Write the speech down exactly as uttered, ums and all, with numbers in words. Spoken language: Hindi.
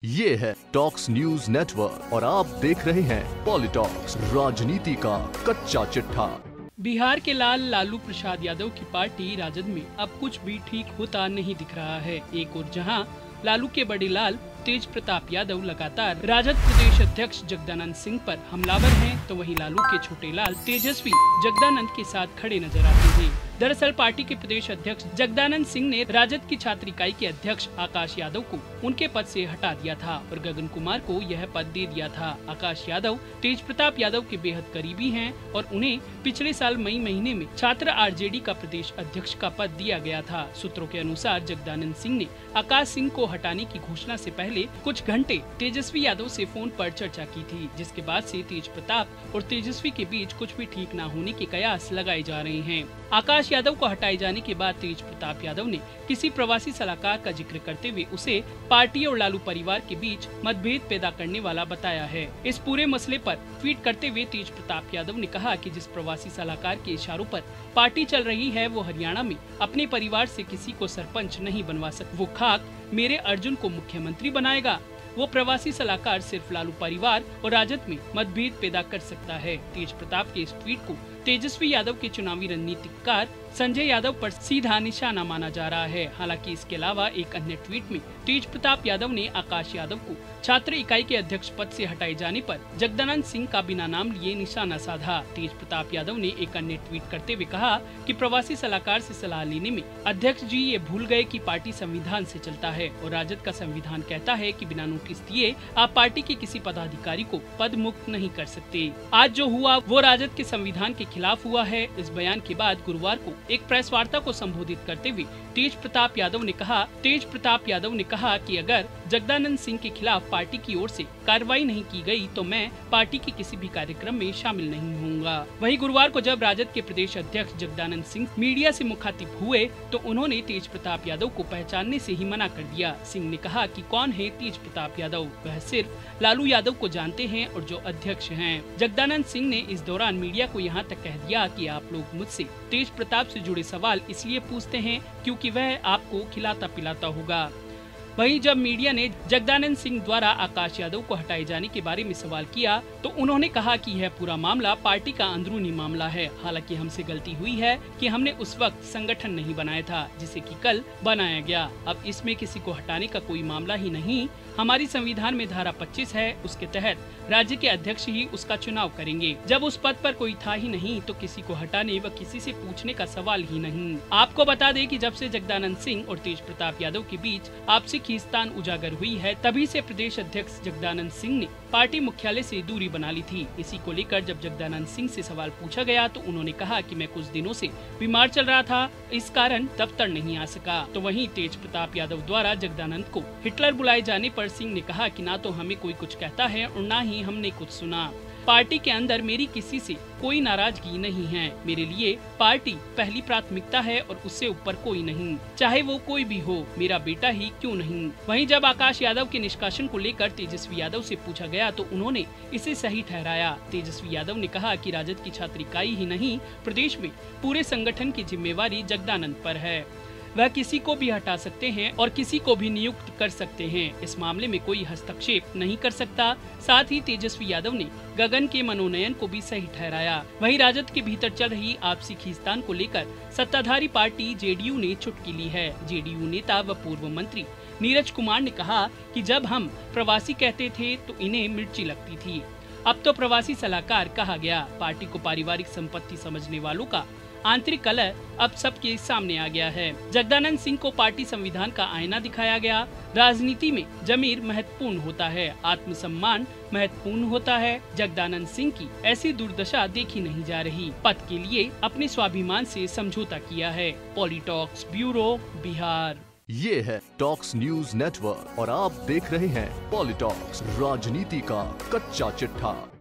ये है टॉक्स न्यूज नेटवर्क और आप देख रहे हैं पॉलिटॉक्स, राजनीति का कच्चा चिट्ठा। बिहार के लाल लालू प्रसाद यादव की पार्टी राजद में अब कुछ भी ठीक होता नहीं दिख रहा है। एक और जहां लालू के बड़े लाल तेज प्रताप यादव लगातार राजद प्रदेश अध्यक्ष जगदानंद सिंह पर हमलावर हैं, तो वहीं लालू के छोटे लाल तेजस्वी जगदानंद के साथ खड़े नजर आते हैं। दरअसल पार्टी के प्रदेश अध्यक्ष जगदानंद सिंह ने राजद की छात्र इकाई के अध्यक्ष आकाश यादव को उनके पद से हटा दिया था और गगन कुमार को यह पद दे दिया था। आकाश यादव तेज प्रताप यादव के बेहद करीबी हैं और उन्हें पिछले साल मई महीने में छात्र आरजेडी का प्रदेश अध्यक्ष का पद दिया गया था। सूत्रों के अनुसार जगदानंद सिंह ने आकाश सिंह को हटाने की घोषणा से पहले कुछ घंटे तेजस्वी यादव से फोन पर चर्चा की थी, जिसके बाद से तेज प्रताप और तेजस्वी के बीच कुछ भी ठीक न होने के कयास लगाए जा रहे हैं। आकाश यादव को हटाए जाने के बाद तेज प्रताप यादव ने किसी प्रवासी सलाहकार का जिक्र करते हुए उसे पार्टी और लालू परिवार के बीच मतभेद पैदा करने वाला बताया है। इस पूरे मसले पर ट्वीट करते हुए तेज प्रताप यादव ने कहा कि जिस प्रवासी सलाहकार के इशारों पर पार्टी चल रही है वो हरियाणा में अपने परिवार से किसी को सरपंच नहीं बनवा सकता। वो खाक मेरे अर्जुन को मुख्यमंत्री बनाएगा। वो प्रवासी सलाहकार सिर्फ लालू परिवार और राजद में मतभेद पैदा कर सकता है। तेज प्रताप के इस ट्वीट को तेजस्वी यादव के चुनावी रणनीतिकार संजय यादव पर सीधा निशाना माना जा रहा है। हालांकि इसके अलावा एक अन्य ट्वीट में तेज प्रताप यादव ने आकाश यादव को छात्र इकाई के अध्यक्ष पद से हटाए जाने पर जगदानंद सिंह का बिना नाम लिए निशाना साधा। तेज प्रताप यादव ने एक अन्य ट्वीट करते हुए कहा कि प्रवासी सलाहकार से सलाह लेने में अध्यक्ष जी ये भूल गए कि पार्टी संविधान से चलता है और राजद का संविधान कहता है कि बिना नोटिस दिए आप पार्टी के किसी पदाधिकारी को पद मुक्त नहीं कर सकते। आज जो हुआ वो राजद के संविधान के खिलाफ हुआ है। इस बयान के बाद गुरुवार को एक प्रेस वार्ता को संबोधित करते हुए तेज प्रताप यादव ने कहा तेज प्रताप यादव ने कहा कि अगर जगदानंद सिंह के खिलाफ पार्टी की ओर से कार्रवाई नहीं की गई तो मैं पार्टी के किसी भी कार्यक्रम में शामिल नहीं होऊंगा। वहीं गुरुवार को जब राजद के प्रदेश अध्यक्ष जगदानंद सिंह मीडिया से मुखातिब हुए तो उन्होंने तेज प्रताप यादव को पहचानने से ही मना कर दिया। सिंह ने कहा कि कौन है तेज प्रताप यादव, वह सिर्फ लालू यादव को जानते हैं और जो अध्यक्ष हैं। जगदानंद सिंह ने इस दौरान मीडिया को यहाँ तक कह दिया कि आप लोग मुझसे तेज प्रताप से जुड़े सवाल इसलिए पूछते हैं क्योंकि वह आपको खिलाता पिलाता होगा। वहीं जब मीडिया ने जगदानंद सिंह द्वारा आकाश यादव को हटाए जाने के बारे में सवाल किया तो उन्होंने कहा कि यह पूरा मामला पार्टी का अंदरूनी मामला है। हालांकि हमसे गलती हुई है कि हमने उस वक्त संगठन नहीं बनाया था जिसे कि कल बनाया गया। अब इसमें किसी को हटाने का कोई मामला ही नहीं। हमारी संविधान में धारा पच्चीस है, उसके तहत राज्य के अध्यक्ष ही उसका चुनाव करेंगे। जब उस पद पर कोई था ही नहीं तो किसी को हटाने व किसी से पूछने का सवाल ही नहीं। आपको बता दें कि जब से जगदानंद सिंह और तेज प्रताप यादव के बीच आपसी खींचतान उजागर हुई है तभी से प्रदेश अध्यक्ष जगदानंद सिंह ने पार्टी मुख्यालय से दूरी बना ली थी। इसी को लेकर जब जगदानंद सिंह से सवाल पूछा गया तो उन्होंने कहा कि मैं कुछ दिनों से बीमार चल रहा था, इस कारण दफ्तर नहीं आ सका। तो वहीं तेज प्रताप यादव द्वारा जगदानंद को हिटलर बुलाए जाने पर सिंह ने कहा कि ना तो हमें कोई कुछ कहता है और ना ही हमने कुछ सुना। पार्टी के अंदर मेरी किसी से कोई नाराजगी नहीं है। मेरे लिए पार्टी पहली प्राथमिकता है और उससे ऊपर कोई नहीं, चाहे वो कोई भी हो, मेरा बेटा ही क्यों नहीं। वहीं जब आकाश यादव के निष्कासन को लेकर तेजस्वी यादव से पूछा गया तो उन्होंने इसे सही ठहराया। तेजस्वी यादव ने कहा कि राजद की छात्र इकाई ही नहीं, प्रदेश में पूरे संगठन की जिम्मेवारी जगदानंद पर है। वह किसी को भी हटा सकते हैं और किसी को भी नियुक्त कर सकते हैं। इस मामले में कोई हस्तक्षेप नहीं कर सकता। साथ ही तेजस्वी यादव ने गगन के मनोनयन को भी सही ठहराया। वहीं राजद के भीतर चल रही आपसी खींचतान को लेकर सत्ताधारी पार्टी जेडीयू ने चुटकी ली है। जेडीयू नेता व पूर्व मंत्री नीरज कुमार ने कहा कि जब हम प्रवासी कहते थे तो इन्हें मिर्ची लगती थी, अब तो प्रवासी सलाहकार कहा गया। पार्टी को पारिवारिक संपत्ति समझने वालों का आंतरिक कलह अब सबके सामने आ गया है। जगदानंद सिंह को पार्टी संविधान का आईना दिखाया गया। राजनीति में जमीर महत्वपूर्ण होता है, आत्मसम्मान महत्वपूर्ण होता है। जगदानंद सिंह की ऐसी दुर्दशा देखी नहीं जा रही। पद के लिए अपने स्वाभिमान से समझौता किया है। Politalks bureau, Bihar. ये है टॉक्स न्यूज नेटवर्क और आप देख रहे हैं पॉलिटॉक्स, राजनीति का कच्चा चिट्ठा।